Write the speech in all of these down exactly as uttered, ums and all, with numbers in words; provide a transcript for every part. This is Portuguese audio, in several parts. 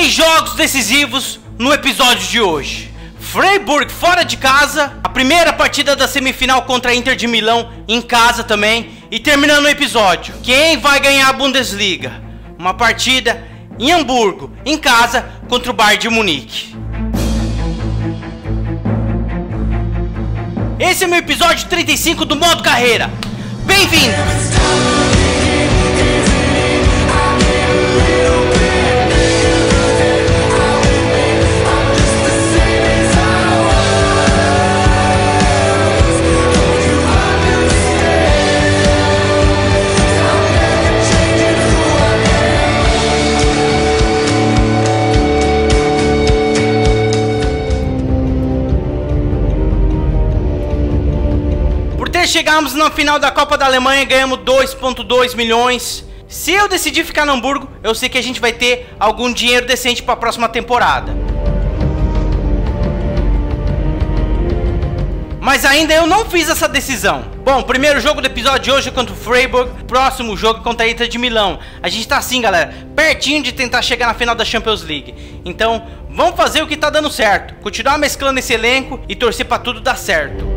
Três jogos decisivos no episódio de hoje. Freiburg fora de casa, a primeira partida da semifinal contra a Inter de Milão em casa também. E terminando o episódio, quem vai ganhar a Bundesliga? Uma partida em Hamburgo, em casa, contra o Bayern de Munique. Esse é meu episódio trinta e cinco do modo carreira. Bem-vindo! Chegamos na final da Copa da Alemanha e ganhamos dois vírgula dois milhões. Se eu decidir ficar no Hamburgo, eu sei que a gente vai ter algum dinheiro decente para a próxima temporada. Mas ainda eu não fiz essa decisão. Bom, o primeiro jogo do episódio de hoje é contra o Freiburg. Próximo jogo é contra a Inter de Milão. A gente tá assim, galera, pertinho de tentar chegar na final da Champions League. Então, vamos fazer o que tá dando certo. Continuar mesclando esse elenco e torcer para tudo dar certo.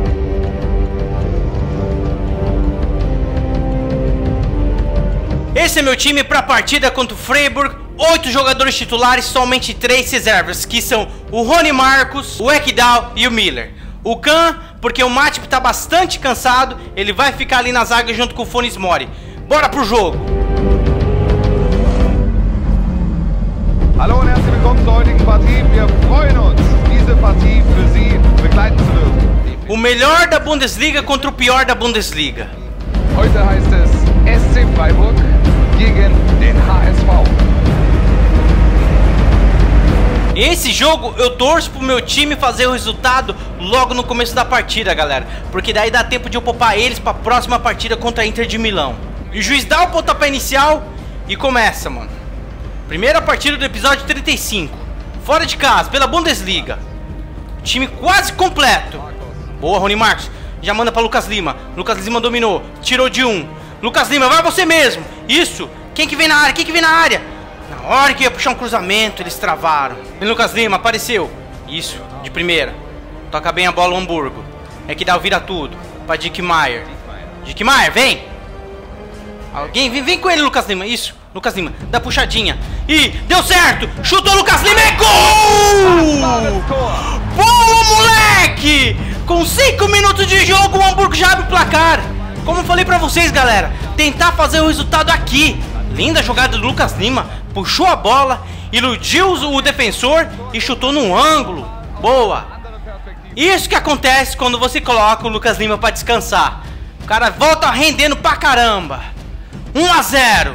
Esse é meu time para a partida contra o Freiburg. Oito jogadores titulares, somente três reservas, que são o Rony Marcos, o Ekdal e o Miller. O Kahn, porque o Matip está bastante cansado, ele vai ficar ali na zaga junto com o Funes Mori. Bora pro jogo! Hallo und herzlich willkommen zur heutigen Partie. Wir freuen uns, diese Partie für Sie begleiten zu dürfen. O melhor da Bundesliga contra o pior da Bundesliga. Heute heißt es S C Freiburg gegen den H S V. Esse jogo eu torço pro meu time fazer o resultado logo no começo da partida, galera, porque daí dá tempo de eu poupar eles pra próxima partida contra a Inter de Milão. E o juiz dá o pontapé inicial e começa, mano. Primeira partida do episódio trinta e cinco. Fora de casa, pela Bundesliga. Time quase completo. Boa, Rony Marcos. Já manda pra Lucas Lima. Lucas Lima dominou. Tirou de um. Lucas Lima, vai você mesmo. Isso. Quem que vem na área? Quem que vem na área? Na hora que ia puxar um cruzamento, eles travaram. E Lucas Lima apareceu. Isso. De primeira. Toca bem a bola o Hamburgo. É que dá o vira tudo. Pra Dick Maier. Dick Maier, vem. Alguém, vem, vem com ele, Lucas Lima. Isso. Lucas Lima. Dá puxadinha. E deu certo. Chutou o Lucas Lima. É gol! Boa, moleque! Com cinco minutos de jogo, o Hamburgo já abre o placar. Como eu falei pra vocês, galera, tentar fazer o resultado aqui. Linda jogada do Lucas Lima. Puxou a bola, iludiu o defensor e chutou no ângulo. Boa. Isso que acontece quando você coloca o Lucas Lima pra descansar. O cara volta rendendo pra caramba. um a zero.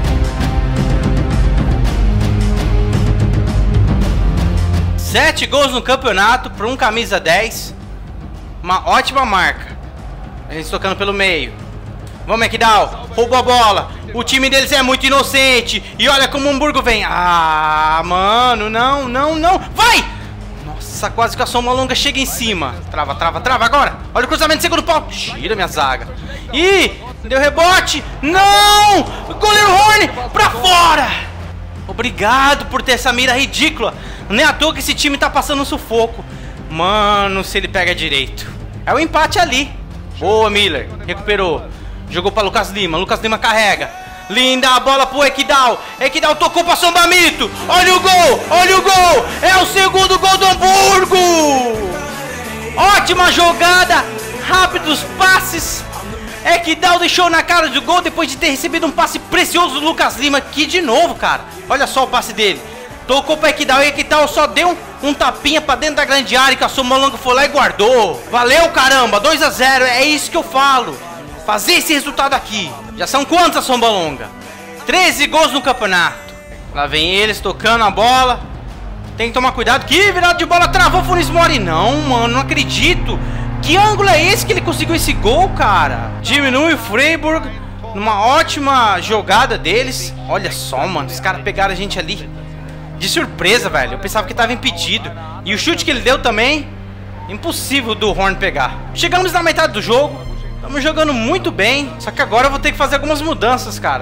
Sete gols no campeonato para um camisa dez. Uma ótima marca. A gente tocando pelo meio. Vamos, Ekdal. Roubou a bola. O time deles é muito inocente. E olha como o Hamburgo vem. Ah, mano. Não, não, não. Vai! Nossa, quase que a Soma Longa chega em cima. Trava, trava, trava agora. Olha o cruzamento de segundo pau. Tira minha zaga. Ih, deu rebote. Não! Goleiro Horn pra fora. Obrigado por ter essa mira ridícula. Não é à toa que esse time tá passando um sufoco. Mano, se ele pega direito. É o empate ali. Boa, Miller. Recuperou. Jogou pra Lucas Lima. Lucas Lima carrega. Linda a bola pro Ekdal. Ekdal tocou pra Samba Mito. Olha o gol. Olha o gol. É o segundo gol do Hamburgo. Ótima jogada. Rápidos passes. Ekdal deixou na cara do gol depois de ter recebido um passe precioso do Lucas Lima. Que de novo, cara. Olha só o passe dele. Tocou pra Ekdal e Ekdal só deu um, um tapinha pra dentro da grande área que a Somolonga foi lá e guardou. Valeu, caramba, dois a zero, é isso que eu falo. Fazer esse resultado aqui. Já são quantos a Somolonga? treze gols no campeonato. Lá vem eles tocando a bola. Tem que tomar cuidado. Que virada de bola, travou o Funes Mori. Não, mano, não acredito. Que ângulo é esse que ele conseguiu esse gol, cara? Diminui o Freiburg numa ótima jogada deles. Olha só, mano, os caras pegaram a gente ali de surpresa, velho. Eu pensava que tava impedido. E o chute que ele deu também, impossível do Horn pegar. Chegamos na metade do jogo. Estamos jogando muito bem. Só que agora eu vou ter que fazer algumas mudanças, cara.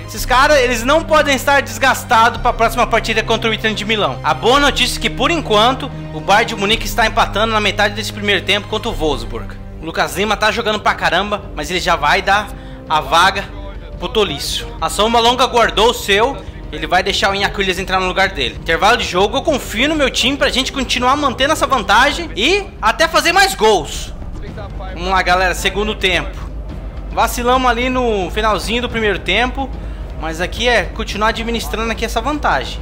Esses caras, eles não podem estar desgastados para a próxima partida contra o Inter de Milão. A boa notícia é que, por enquanto, o Bayern de Munique está empatando na metade desse primeiro tempo contra o Wolfsburg. O Lucas Lima tá jogando pra caramba, mas ele já vai dar a vaga pro Tolisso. A Sombra Longa guardou o seu, ele vai deixar o Iñaki Williams entrar no lugar dele. Intervalo de jogo, eu confio no meu time pra gente continuar mantendo essa vantagem e até fazer mais gols. Vamos lá, galera, segundo tempo. Vacilamos ali no finalzinho do primeiro tempo, mas aqui é continuar administrando aqui essa vantagem.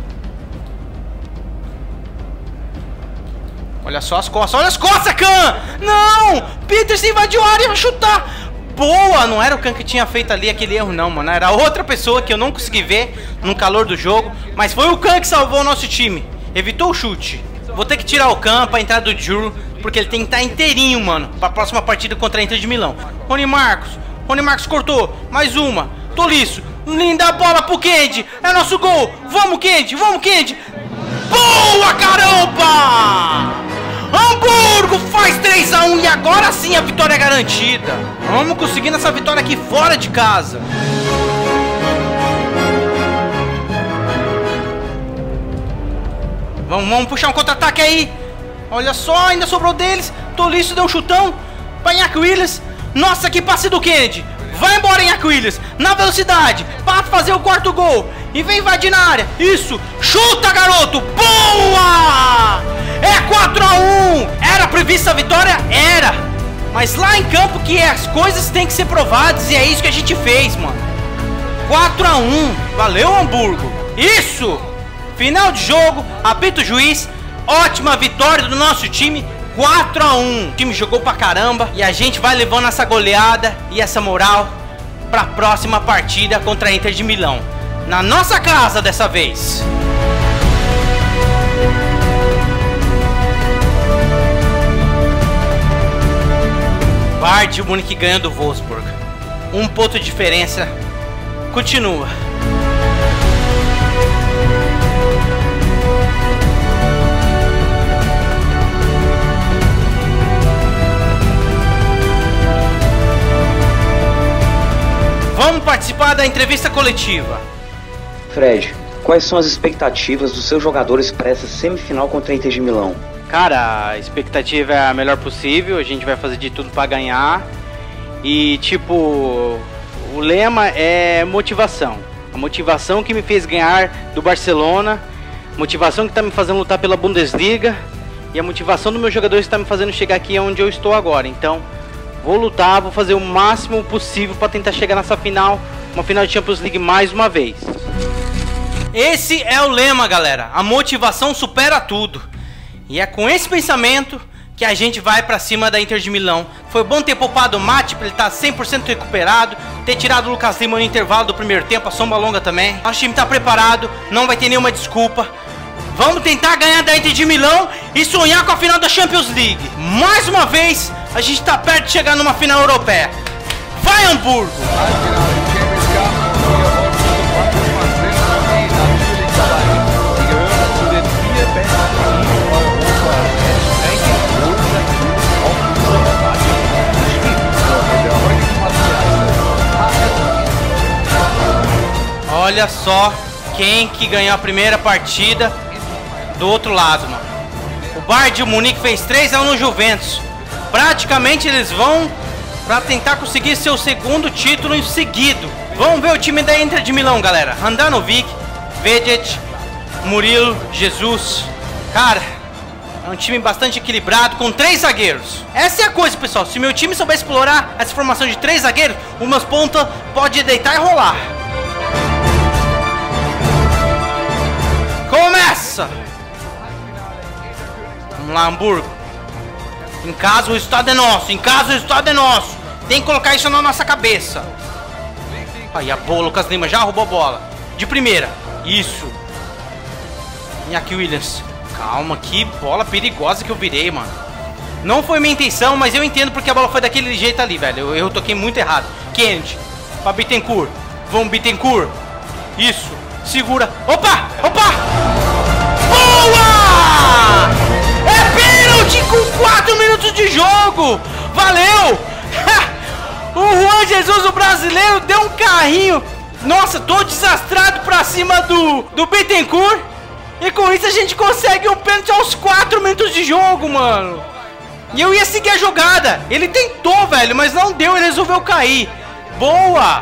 Olha só as costas, olha as costas, Kahn! Não! Peterson invadiu a área e vai chutar! Boa! Não era o Kahn que tinha feito ali aquele erro não, mano. Era outra pessoa que eu não consegui ver no calor do jogo. Mas foi o Kahn que salvou o nosso time. Evitou o chute. Vou ter que tirar o Kahn pra entrar do Juro, porque ele tem que estar inteirinho, mano, pra próxima partida contra a Inter de Milão. Rony Marcos. Rony Marcos cortou. Mais uma. Tolisso. Linda bola pro Kendi. É nosso gol. Vamos, Kendi. Vamos, Kendi. Boa, caramba! Hamburgo faz três a um e agora sim a vitória é garantida. Vamos conseguindo essa vitória aqui fora de casa. Vamos, vamos puxar um contra-ataque aí. Olha só, ainda sobrou deles. Tolisso deu um chutão para Iñaki Williams. Nossa, que passe do Kendi. Vai embora, Iñaki Williams. Na velocidade, para fazer o quarto gol. E vem invadir na área. Isso, chuta, garoto. Boa! É quatro a um. Era prevista a vitória? Era. Mas lá em campo que as coisas têm que ser provadas. E é isso que a gente fez, mano. quatro a um. Valeu, Hamburgo. Isso. Final de jogo, apita o juiz. Ótima vitória do nosso time. quatro a um. O time jogou pra caramba. E a gente vai levando essa goleada e essa moral pra próxima partida contra a Inter de Milão. Na nossa casa dessa vez. Bayern de Munique ganhando o Wolfsburg. Um ponto de diferença. Continua. Vamos participar da entrevista coletiva. Fred, quais são as expectativas dos seus jogadores para essa semifinal contra a Inter de Milão? Cara, a expectativa é a melhor possível, a gente vai fazer de tudo para ganhar. E tipo, o lema é motivação. A motivação que me fez ganhar do Barcelona, motivação que está me fazendo lutar pela Bundesliga e a motivação do meu jogador está me fazendo chegar aqui onde eu estou agora. Então, vou lutar, vou fazer o máximo possível para tentar chegar nessa final, uma final de Champions League mais uma vez. Esse é o lema, galera. A motivação supera tudo. E é com esse pensamento que a gente vai pra cima da Inter de Milão. Foi bom ter poupado o Mate pra ele estar cem por cento recuperado, ter tirado o Lucas Lima no intervalo do primeiro tempo, a Sombra Longa também. Nosso time tá preparado, não vai ter nenhuma desculpa. Vamos tentar ganhar da Inter de Milão e sonhar com a final da Champions League. Mais uma vez, a gente tá perto de chegar numa final europeia. Vai, Hamburgo! Olha só quem que ganhou a primeira partida do outro lado, mano. O Bayern de Munique fez três a um no Juventus. Praticamente eles vão para tentar conseguir seu segundo título em seguido. Vamos ver o time da Inter de Milão, galera. Handanovic, Vedet, Murilo, Jesus. Cara, é um time bastante equilibrado com três zagueiros. Essa é a coisa, pessoal. Se meu time souber explorar essa formação de três zagueiros, os meus pontas podem deitar e rolar. Começa! Vamos lá, Hamburgo. Em casa o resultado é nosso. Em casa o resultado é nosso. Tem que colocar isso na nossa cabeça. Aí a bola, Lucas Lima já roubou a bola. De primeira. Isso. Iñaki Williams. Calma, que bola perigosa que eu virei, mano. Não foi minha intenção, mas eu entendo porque a bola foi daquele jeito ali, velho. Eu, eu toquei muito errado. Kendi. Pra Bittencourt. Vamos, Bittencourt. Isso. Segura. Opa! Opa! Boa! É pênalti com quatro minutos de jogo! Valeu! O Juan Jesus, o brasileiro, deu um carrinho Nossa, tô desastrado pra cima do, do Bittencourt. E com isso a gente consegue um pênalti aos quatro minutos de jogo, mano. E eu ia seguir a jogada. Ele tentou, velho, mas não deu, ele resolveu cair. Boa!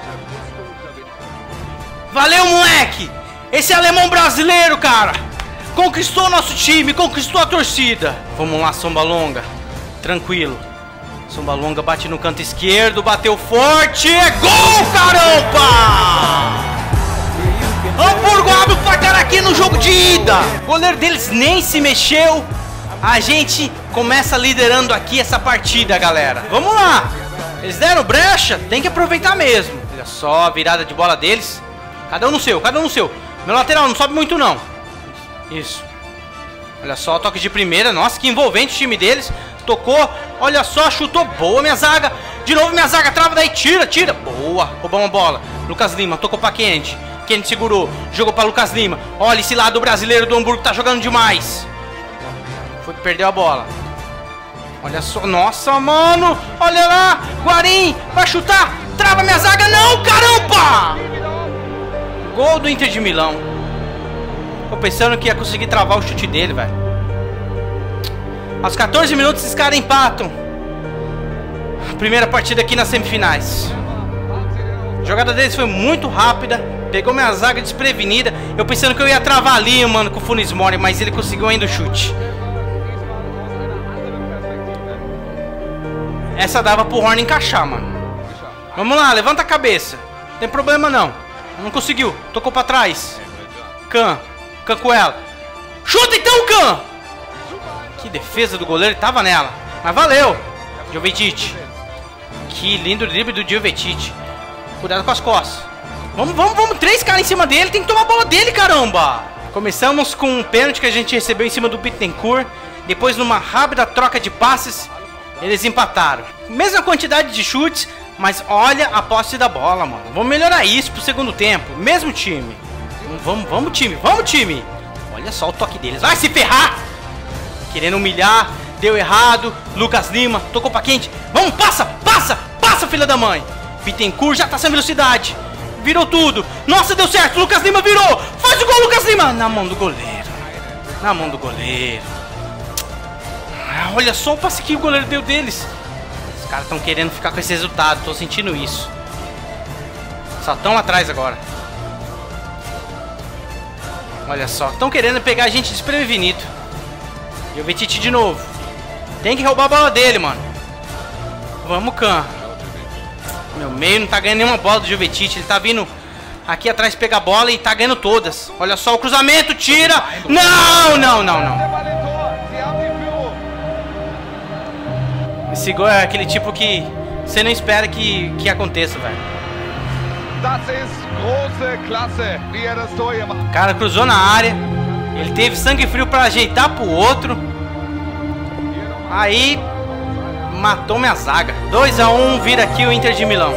Valeu, moleque! Esse alemão brasileiro, cara, conquistou nosso time, conquistou a torcida. Vamos lá, Sombalonga. Tranquilo. Sombalonga bate no canto esquerdo, bateu forte. É gol, caramba! Hamburgo abre o placar aqui no jogo de ida. O goleiro deles nem se mexeu. A gente começa liderando aqui essa partida, galera. Vamos lá. Eles deram brecha, tem que aproveitar mesmo. Olha só a virada de bola deles. Cada um no seu, cada um no seu. Meu lateral não sobe muito não. Isso. Olha só, toque de primeira. Nossa, que envolvente o time deles. Tocou, olha só, chutou. Boa, minha zaga. De novo minha zaga, trava daí, tira, tira. Boa, roubou uma bola. Lucas Lima, tocou pra Kennedy. Kennedy segurou, jogou pra Lucas Lima. Olha esse lado brasileiro do Hamburgo, tá jogando demais. Foi que perdeu a bola. Olha só, nossa, mano. Olha lá, Guarim, vai chutar. Trava minha zaga, não, caramba. Gol do Inter de Milão. Tô pensando que ia conseguir travar o chute dele, velho. Aos quatorze minutos, esses caras empatam. Primeira partida aqui nas semifinais. A jogada deles foi muito rápida. Pegou minha zaga desprevenida. Eu pensando que eu ia travar ali, mano, com o Funes Mori, mas ele conseguiu ainda o chute. Essa dava pro Horn encaixar, mano. Vamos lá, levanta a cabeça. Não tem problema não. Não conseguiu, tocou pra trás. Kahn, Kahn com ela. Chuta então, Kahn! Que defesa do goleiro, tava nela. Mas valeu, Jovetic. Que lindo drible do Jovetic. Cuidado com as costas. Vamos, vamos, vamos, três caras em cima dele. Tem que tomar a bola dele, caramba. Começamos com um pênalti que a gente recebeu em cima do Bittencourt. Depois, numa rápida troca de passes, eles empataram. Mesma quantidade de chutes, mas olha a posse da bola, mano. Vamos melhorar isso pro segundo tempo. Mesmo time. Vamos, vamos, time. Vamos, time. Olha só o toque deles. Vai se ferrar. Querendo humilhar. Deu errado. Lucas Lima. Tocou pra quente. Vamos, passa, passa, passa, filha da mãe. Bittencourt já tá sem velocidade. Virou tudo. Nossa, deu certo. Lucas Lima virou. Faz o gol, Lucas Lima. Na mão do goleiro. Na mão do goleiro. Ah, olha só o passe que o goleiro deu deles. Os caras estão querendo ficar com esse resultado. Tô sentindo isso. Só estão lá atrás agora. Olha só. Estão querendo pegar a gente desprevenido. E o Jovetic de novo. Tem que roubar a bola dele, mano. Vamos, Kahn. Meu meio não tá ganhando nenhuma bola do Jovetic. Ele tá vindo aqui atrás pegar a bola e tá ganhando todas. Olha só o cruzamento. Tira. Não, não, não, não. Esse gol é aquele tipo que você não espera que, que aconteça, velho. O cara cruzou na área. Ele teve sangue frio pra ajeitar pro outro. Aí matou minha zaga. dois a um, vira aqui o Inter de Milão.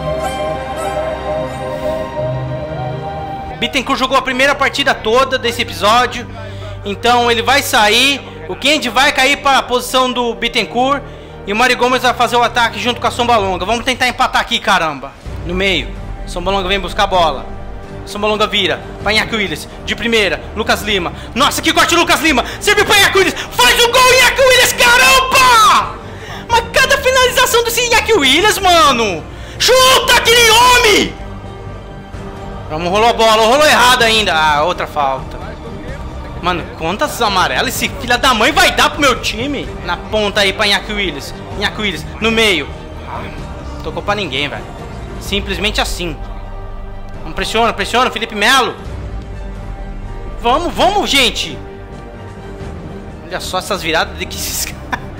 Bittencourt jogou a primeira partida toda desse episódio. Então ele vai sair. O Kennedy vai cair para a posição do Bittencourt. E o Mari Gomes vai fazer o ataque junto com a Sombalonga. Vamos tentar empatar aqui, caramba. No meio. Sombalonga vem buscar a bola. Sombalonga vira. Pra Iñaki Williams. De primeira. Lucas Lima. Nossa, que corte, Lucas Lima. Serviu pra Iñaki Williams. Faz o gol, Iñaki Williams. Caramba! Mas cada finalização desse Iñaki Williams, mano. Chuta aquele homem! Vamos, rolou a bola. Rolou errado ainda. Ah, outra falta. Mano, quantas amarelas esse filho da mãe vai dar pro meu time? Na ponta aí pra Iñaki Williams. Iñaki Williams, no meio. Ah, não tocou pra ninguém, velho. Simplesmente assim. Vamos, pressiona, pressiona, Felipe Melo. Vamos, vamos, gente. Olha só essas viradas de que esses...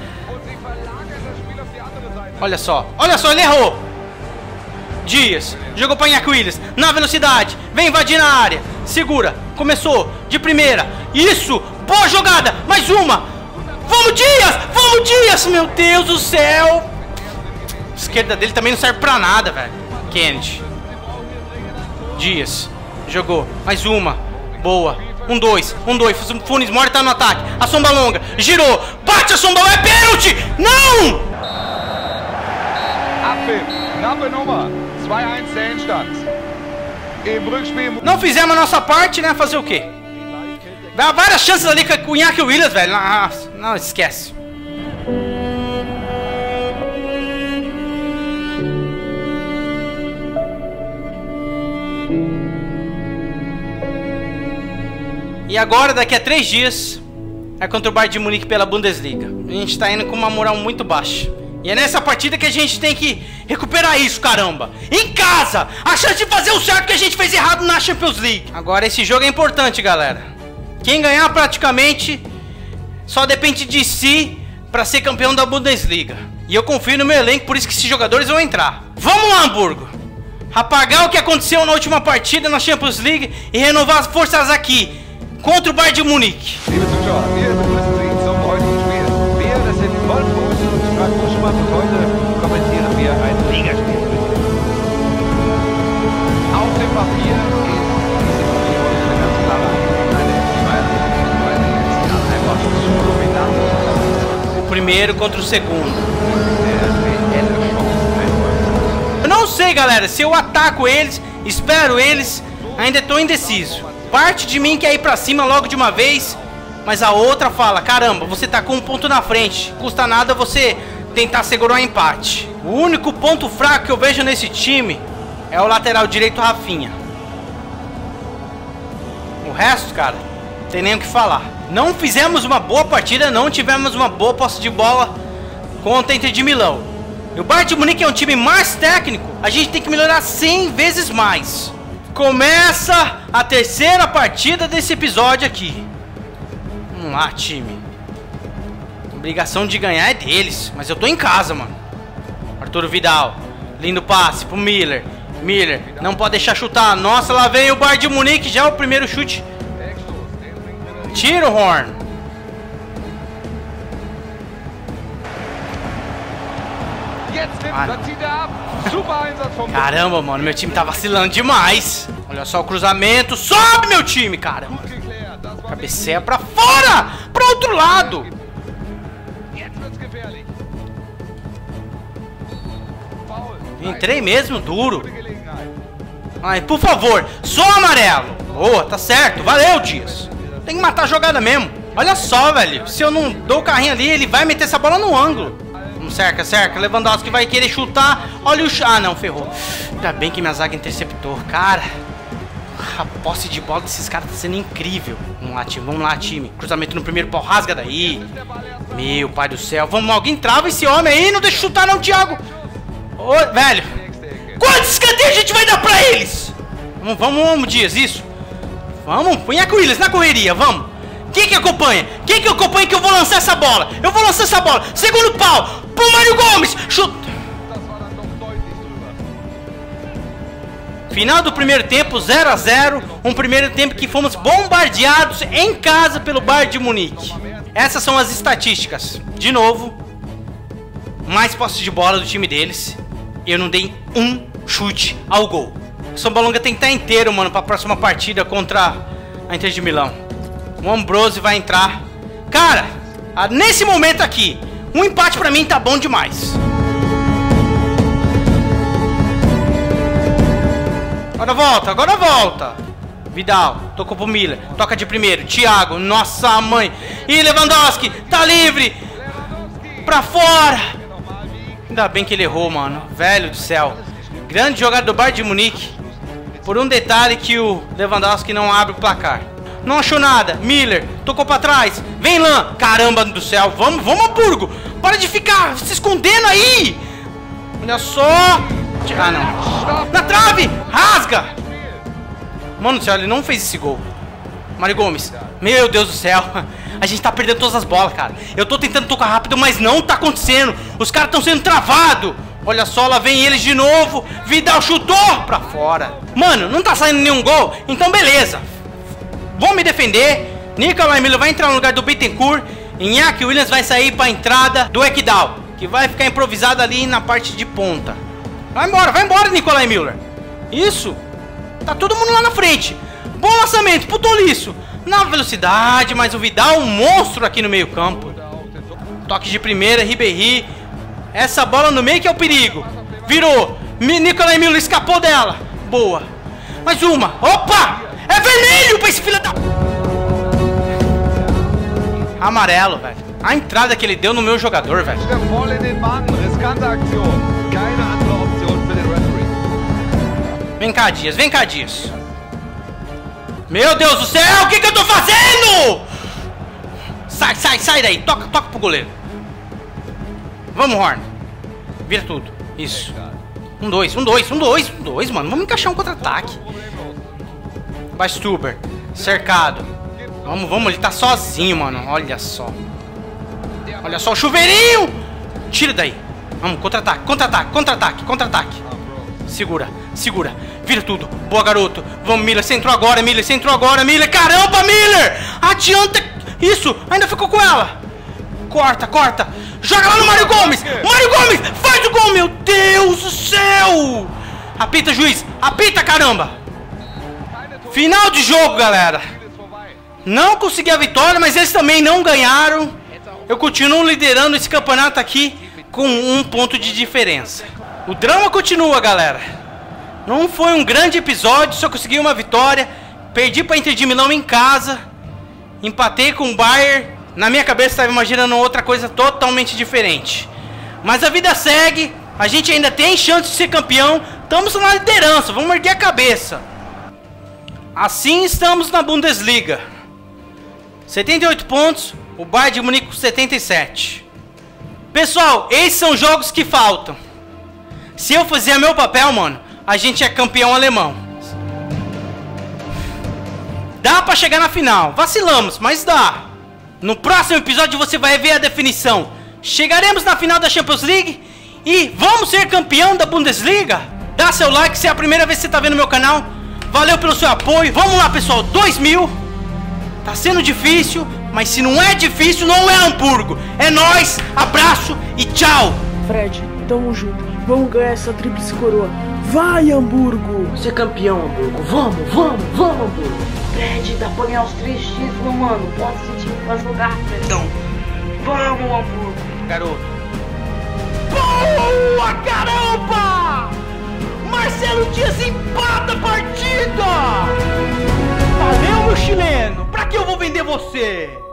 Olha só, olha só, ele errou. Dias, jogou pra Iñaki Williams. Na velocidade, vem invadir na área. Segura, começou, de primeira. Isso, boa jogada, mais uma. Vamos, Dias, vamos, Dias. Meu Deus do céu. A esquerda dele também não serve pra nada, velho. Kennedy. Dias, jogou, mais uma. Boa, um, dois, um, dois. Funes Mori tá no ataque. A Sombalonga, girou, bate a Sombalonga, é pênalti. Não! Abpfiff, knappe Nummer. zwei eins der Endstand. Não fizemos a nossa parte, né? Fazer o quê? Dá várias chances ali com o Iñaki Williams, velho. Nossa, não, esquece. E agora, daqui a três dias, é contra o Bayern de Munique pela Bundesliga. A gente tá indo com uma moral muito baixa. E é nessa partida que a gente tem que recuperar isso, caramba. Em casa! A chance de fazer o certo que a gente fez errado na Champions League. Agora, esse jogo é importante, galera. Quem ganhar praticamente só depende de si pra ser campeão da Bundesliga. E eu confio no meu elenco, por isso que esses jogadores vão entrar. Vamos lá, Hamburgo! Apagar o que aconteceu na última partida na Champions League e renovar as forças aqui contra o Bayern de Munique. Liebe Zuschauer, wir begrüßen Sie zum heutigen Spiel. Wir, das sind Wolffuß und Frank Buschmann, und heute kommentieren wir ein Ligaspiel. Auf dem Papier ist diese Partie heute eine ganz klare eine weil sie jetzt einfach so dominant. O primeiro contra o segundo. Eu não sei, galera, se eu ataco eles, espero eles, ainda estou indeciso. Parte de mim quer ir pra cima logo de uma vez, mas a outra fala, caramba, você tá com um ponto na frente, custa nada você tentar segurar um empate. O único ponto fraco que eu vejo nesse time é o lateral direito Rafinha. O resto, cara, não tem nem o que falar. Não fizemos uma boa partida, não tivemos uma boa posse de bola contra a Inter de Milão. E o Bayern de Munique é um time mais técnico, a gente tem que melhorar cem vezes mais. Começa a terceira partida desse episódio aqui. Vamos lá, time. A obrigação de ganhar é deles, mas eu tô em casa, mano. Arturo Vidal, lindo passe pro Miller. Miller, não pode deixar chutar. Nossa, lá vem o Bayern de Munique, já o primeiro chute. Tira o Horn. Caramba, mano, meu time tá vacilando demais. Olha só o cruzamento. Sobe, meu time, caramba. Cabeceia pra fora, pro outro lado. Entrei mesmo, duro. Ai, por favor, só amarelo. Boa, tá certo, valeu, Dias. Tem que matar a jogada mesmo. Olha só, velho, se eu não dou o carrinho ali, ele vai meter essa bola no ângulo. Cerca, cerca, Lewandowski vai querer chutar. Olha o... Ah, não, ferrou. Ainda bem que minha zaga interceptou. Cara, a posse de bola desses caras tá sendo incrível. Vamos lá, time, vamos lá, time. Cruzamento no primeiro pau, rasga daí. Meu pai do céu. Vamos, alguém trava esse homem aí. Não deixa chutar não, Thiago. Ô, velho, quantos escanteios a gente vai dar pra eles? Vamos, vamos, vamos, Dias, isso. Vamos, põe a Williams na correria, vamos. Quem que acompanha? Quem que acompanha que eu vou lançar essa bola? Eu vou lançar essa bola. Segundo pau. Pro Mário Gomes. Chuta. Final do primeiro tempo, zero a zero. Um primeiro tempo que fomos bombardeados em casa pelo Bayern de Munique. Essas são as estatísticas. De novo, mais posse de bola do time deles. Eu não dei um chute ao gol. O São Balonga tem que estar inteiro, mano, pra próxima partida contra a Inter de Milão. O Ambrose vai entrar. Cara, nesse momento aqui, um empate pra mim tá bom demais. Agora volta, agora volta. Vidal, tocou pro Miller. Toca de primeiro, Thiago, nossa mãe. E Lewandowski, tá livre. Pra fora. Ainda bem que ele errou, mano. Velho do céu. Grande jogada do Bayern de Munique. Por um detalhe que o Lewandowski não abre o placar. Não achou nada, Miller, tocou pra trás. Vem Lan, caramba do céu. Vamos, vamos Hamburgo. Para de ficar se escondendo aí. Olha só. Ah não, na trave, rasga. Mano do céu, ele não fez esse gol. Mário Gomes, meu Deus do céu. A gente tá perdendo todas as bolas, cara. Eu tô tentando tocar rápido, mas não tá acontecendo. Os caras estão sendo travados. Olha só, lá vem eles de novo. Vidal chutou pra fora. Mano, não tá saindo nenhum gol. Então beleza, vou me defender. Nicolai Miller vai entrar no lugar do Bittencourt. Iñaki Williams vai sair para a entrada do Ekdal, que vai ficar improvisado ali na parte de ponta. Vai embora, vai embora, Nicolai Miller. Isso. Tá todo mundo lá na frente. Bom lançamento pro Tolisso. Na velocidade, mas o Vidal um monstro aqui no meio campo. Toque de primeira, Ribéry. Essa bola no meio que é o perigo. Virou. Nicolai Miller escapou dela. Boa. Mais uma. Opa! É vermelho pra esse filho da... Amarelo, velho. A entrada que ele deu no meu jogador, velho. Voll in den Mann, riskante Aktion. Keine andere Option für den Referee. Vem cá, Dias, vem cá, Dias. Meu Deus do céu, o que que eu tô fazendo? Sai, sai, sai daí. Toca, toca pro goleiro. Vamos, Horn. Vira tudo. Isso. Um, dois, um, dois, um, dois, um, dois, mano. Vamos encaixar um contra-ataque. Vai, Stuber. Cercado. Vamos, vamos, ele tá sozinho, mano. Olha só. Olha só o chuveirinho. Tira daí. Vamos, contra-ataque, contra-ataque, contra-ataque, contra-ataque. Segura, segura. Vira tudo. Boa, garoto. Vamos, Miller. Você entrou agora, Miller. Você entrou agora, Miller. Caramba, Miller. Adianta. Isso. Ainda ficou com ela. Corta, corta. Joga lá no Mário Gomes. Mário Gomes. Faz o gol, meu Deus do céu. Apita, juiz. Apita, caramba. Final de jogo, galera. Não consegui a vitória, mas eles também não ganharam. Eu continuo liderando esse campeonato aqui com um ponto de diferença. O drama continua, galera. Não foi um grande episódio, só consegui uma vitória. Perdi para Inter de Milão em casa. Empatei com o Bayern. Na minha cabeça estava imaginando outra coisa totalmente diferente. Mas a vida segue. A gente ainda tem chance de ser campeão. Estamos na liderança, vamos erguer a cabeça. Assim estamos na Bundesliga. setenta e oito pontos, o Bayern de Munique com setenta e sete. Pessoal, esses são jogos que faltam. Se eu fizer meu papel, mano, a gente é campeão alemão. Dá pra chegar na final. Vacilamos, mas dá. No próximo episódio você vai ver a definição. Chegaremos na final da Champions League e vamos ser campeão da Bundesliga? Dá seu like se é a primeira vez que você tá vendo meu canal. Valeu pelo seu apoio. Vamos lá, pessoal, dois mil. Tá sendo difícil, mas se não é difícil, não é Hamburgo. É nóis, abraço e tchau. Fred, tamo junto. Vamos ganhar essa tríplice coroa. Vai, Hamburgo! Ser campeão, Hamburgo. Vamos, vamos, vamos, Hamburgo. Fred, dá pra ganhar os três títulos, mano. Bota esse time pra jogar, Fredão. Vamos, Hamburgo. Garoto. Boa, caramba! Marcelo Dias empata a partida! Valeu, meu chileno! Pra que eu vou vender você?